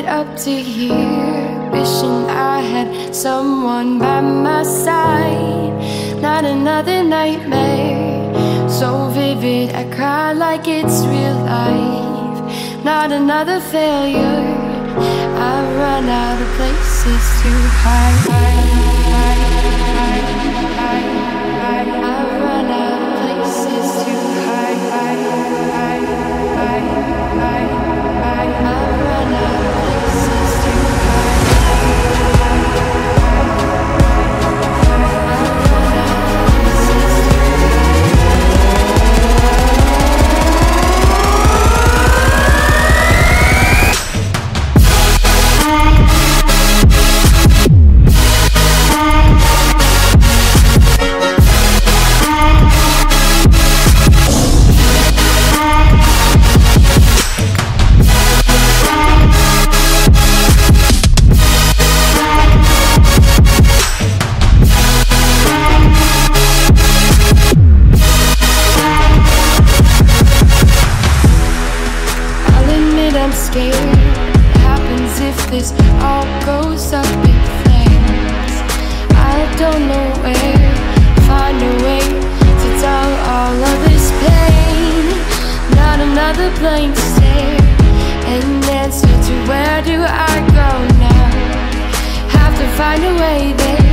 up to here, wishing I had someone by my side. Not another nightmare, so vivid I cry like it's real life. Not another failure, I run out of places to hide. I run out of places to hide. I run out of places to hide. I'm scared. What happens if this all goes up in flames? I don't know where to find a way to dull all of this pain. Not another blank stare, an answer to where do I go now? Have to find a way there.